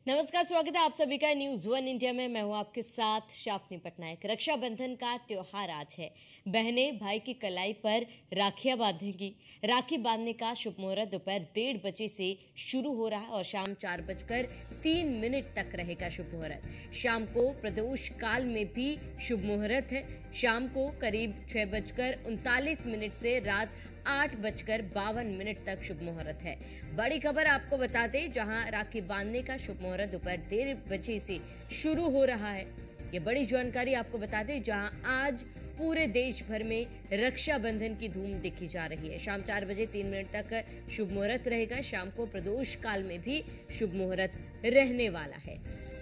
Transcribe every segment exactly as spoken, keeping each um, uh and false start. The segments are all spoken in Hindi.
नमस्कार, स्वागत है आप सभी का न्यूज वन इंडिया में। मैं हूं आपके साथ शाफनी पटनायक। रक्षाबंधन का त्योहार आज है। बहनें भाई की कलाई पर राखियां बांधेंगी। राखी बांधने का शुभ मुहूर्त दोपहर डेढ़ बजे से शुरू हो रहा है और शाम चार बजकर तीन मिनट तक रहेगा शुभ मुहूर्त। शाम को प्रदोष काल में भी शुभ मुहूर्त है। शाम को करीब छह बजकर उनतालीस मिनट से रात आठ बजकर बावन मिनट तक शुभ मुहूर्त है। बड़ी खबर आपको बता दें, जहां राखी बांधने का शुभ मुहूर्त दोपहर डेढ़ बजे से शुरू हो रहा है। ये बड़ी जानकारी आपको बता दें, जहां आज पूरे देश भर में रक्षाबंधन की धूम देखी जा रही है। शाम चार बजे तीन मिनट तक शुभ मुहूर्त रहेगा। शाम को प्रदोष काल में भी शुभ मुहूर्त रहने वाला है।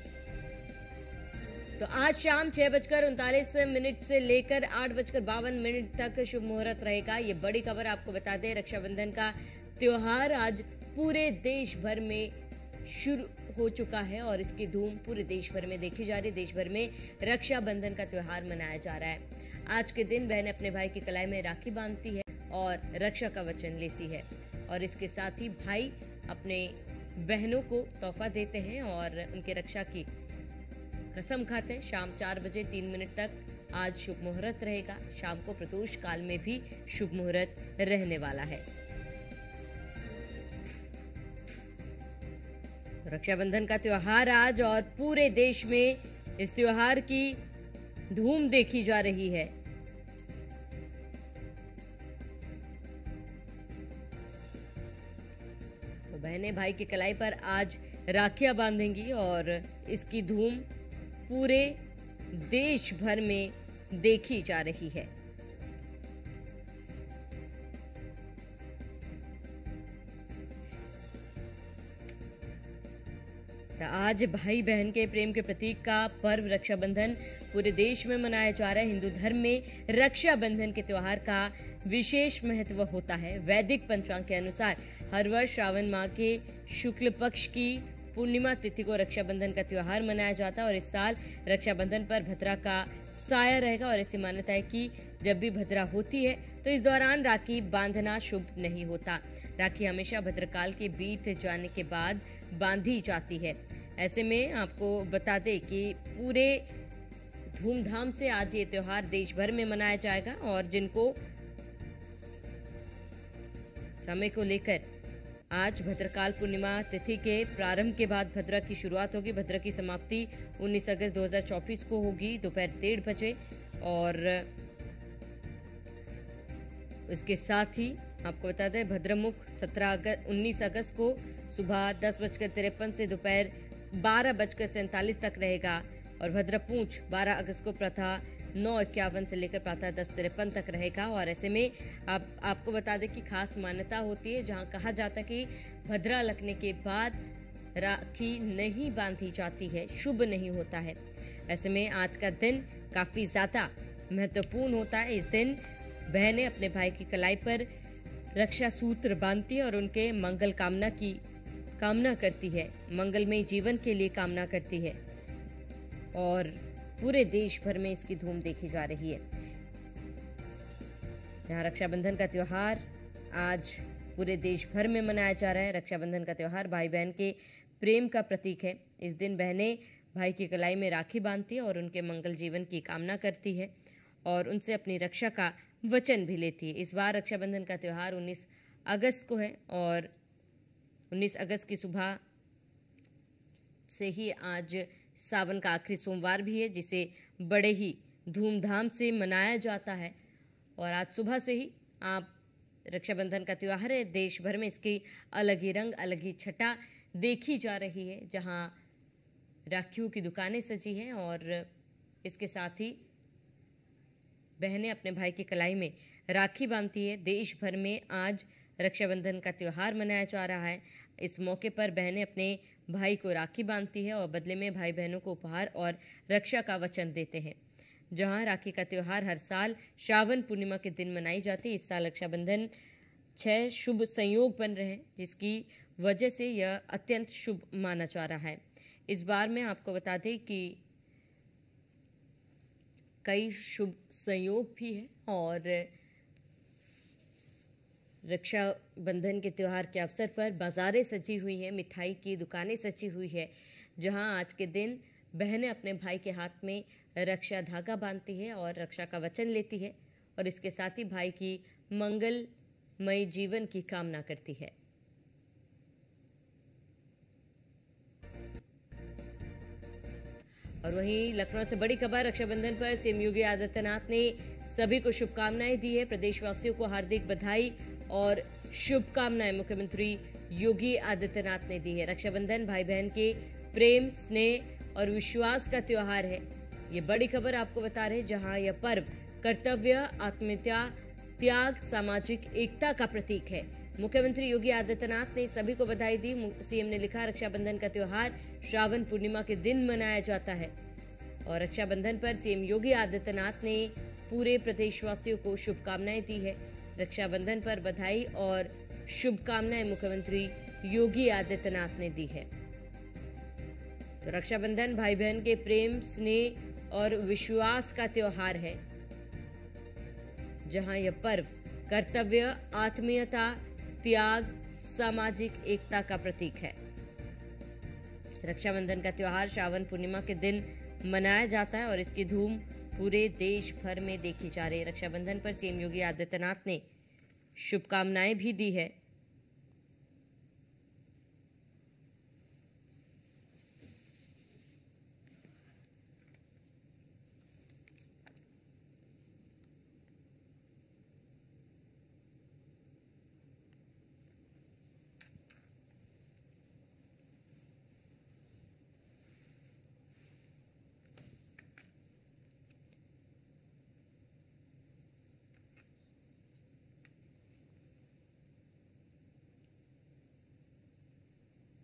तो आज शाम छह बजकर उनतालीस मिनट से लेकर आठ बजकर बावन मिनट तक शुभ मुहूर्त रहेगा। ये बड़ी खबर आपको बता दें, रक्षाबंधन का त्योहार आज पूरे देश भर में शुरू हो चुका है और इसकी धूम पूरे देश भर में देखी जा रही है। देश भर में रक्षाबंधन का त्योहार मनाया जा रहा है। आज के दिन बहन अपने भाई की कलाई में राखी बांधती है और रक्षा का वचन लेती है और इसके साथ ही भाई अपने बहनों को तोहफा देते हैं और उनके रक्षा की कसम खाते हैं। शाम चार बजे तीन मिनट तक आज शुभ मुहूर्त रहेगा। शाम को प्रदोष काल में भी शुभ मुहूर्त रहने वाला है। तो रक्षाबंधन का त्योहार आज और पूरे देश में इस त्योहार की धूम देखी जा रही है। तो बहनें भाई की कलाई पर आज राखियां बांधेंगी और इसकी धूम पूरे देश भर में देखी जा रही है। आज भाई बहन के प्रेम के प्रतीक का पर्व रक्षाबंधन पूरे देश में मनाया जा रहा है। हिंदू धर्म में रक्षाबंधन के त्योहार का विशेष महत्व होता है। वैदिक पंचांग के अनुसार हर वर्ष श्रावण माह के शुक्ल पक्ष की पूर्णिमा तिथि को रक्षाबंधन का त्योहार मनाया जाता है और इस साल रक्षाबंधन पर भद्रा का साया रहेगा और ऐसी मान्यता है कि जब भी भद्रा होती है तो इस दौरान राखी बांधना शुभ नहीं होता। राखी हमेशा भद्रकाल के बीत जाने के बाद बांधी जाती है। ऐसे में आपको बता दें कि पूरे धूमधाम से आज ये त्योहार देश भर में मनाया जाएगा और जिनको समय को लेकर आज भद्रकाल पूर्णिमा तिथि के प्रारंभ के बाद भद्रा की शुरुआत होगी। भद्रा की समाप्ति उन्नीस अगस्त दो हज़ार चौबीस को होगी दोपहर डेढ़ बजे और उसके साथ ही आपको बता दें भद्रमुख सत्रह अगस्त उन्नीस अगस्त को सुबह दस बजकर तिरपन से दोपहर बारह बजकर सैंतालीस तक रहेगा और भद्रपूंछ बारह अगस्त को प्रातः नौ इक्यावन से लेकर प्रातः दस तिरपन तक रहेगा। और ऐसे में आप आपको बता दें कि खास मान्यता होती है, जहां कहा जाता है कि भद्रा लगने के बाद राखी नहीं बांधी जाती है, शुभ नहीं होता है। ऐसे में आज का दिन काफी ज्यादा महत्वपूर्ण होता है। इस दिन बहनें अपने भाई की कलाई पर रक्षा सूत्र बांधती है और उनके मंगल कामना की कामना करती है, मंगलमय जीवन के लिए कामना करती है और पूरे देश भर में इसकी धूम देखी जा रही है। यहाँ रक्षाबंधन का त्योहार आज पूरे देश भर में मनाया जा रहा है। रक्षाबंधन का त्योहार भाई बहन के प्रेम का प्रतीक है। इस दिन बहनें भाई की कलाई में राखी बांधती है और उनके मंगल जीवन की कामना करती है और उनसे अपनी रक्षा का वचन भी लेती है। इस बार रक्षाबंधन का त्योहार उन्नीस अगस्त को है और उन्नीस अगस्त की सुबह से ही आज सावन का आखिरी सोमवार भी है, जिसे बड़े ही धूमधाम से मनाया जाता है और आज सुबह से ही आप रक्षाबंधन का त्योहार है। देश भर में इसकी अलग ही रंग अलग ही छटा देखी जा रही है, जहां राखियों की दुकानें सजी हैं और इसके साथ ही बहनें अपने भाई की कलाई में राखी बांधती है। देश भर में आज रक्षाबंधन का त्योहार मनाया जा रहा है। इस मौके पर बहनें अपने भाई को राखी बांधती है और बदले में भाई बहनों को उपहार और रक्षा का वचन देते हैं। जहां राखी का त्योहार हर साल श्रावण पूर्णिमा के दिन मनाई जाती है, इस साल रक्षाबंधन छह शुभ संयोग बन रहे हैं, जिसकी वजह से यह अत्यंत शुभ माना जा रहा है। इस बार में आपको बता दें कि कई शुभ संयोग भी हैं और रक्षाबंधन के त्यौहार के अवसर पर बाजारें सजी हुई हैं, मिठाई की दुकानें सजी हुई है, जहां आज के दिन बहनें अपने भाई के हाथ में रक्षा धागा बांधती है और रक्षा का वचन लेती है और इसके साथ ही भाई की मंगलमय जीवन की कामना करती है। और वहीं लखनऊ से बड़ी खबर, रक्षाबंधन पर सीएम योगी आदित्यनाथ ने सभी को शुभकामनाएं दी है। प्रदेशवासियों को हार्दिक बधाई और शुभकामनाएं मुख्यमंत्री योगी आदित्यनाथ ने दी है। रक्षाबंधन भाई बहन के प्रेम, स्नेह और विश्वास का त्योहार है। ये बड़ी खबर आपको बता रहे, जहां यह पर्व कर्तव्य, आत्मीयता, त्याग, सामाजिक एकता का प्रतीक है। मुख्यमंत्री योगी आदित्यनाथ ने सभी को बधाई दी। सीएम ने लिखा, रक्षाबंधन का त्योहार श्रावण पूर्णिमा के दिन मनाया जाता है और रक्षाबंधन पर सीएम योगी आदित्यनाथ ने पूरे प्रदेशवासियों को शुभकामनाएं दी है। रक्षाबंधन पर बधाई और शुभकामनाएं मुख्यमंत्री योगी आदित्यनाथ ने दी है। तो रक्षाबंधन भाई बहन के प्रेम, स्नेह और विश्वास का त्योहार है, जहां यह पर्व कर्तव्य, आत्मीयता, त्याग, सामाजिक एकता का प्रतीक है। रक्षाबंधन का त्योहार श्रावण पूर्णिमा के दिन मनाया जाता है और इसकी धूम पूरे देश भर में देखी जा रही है। रक्षाबंधन पर सीएम योगी आदित्यनाथ ने शुभकामनाएं भी दी है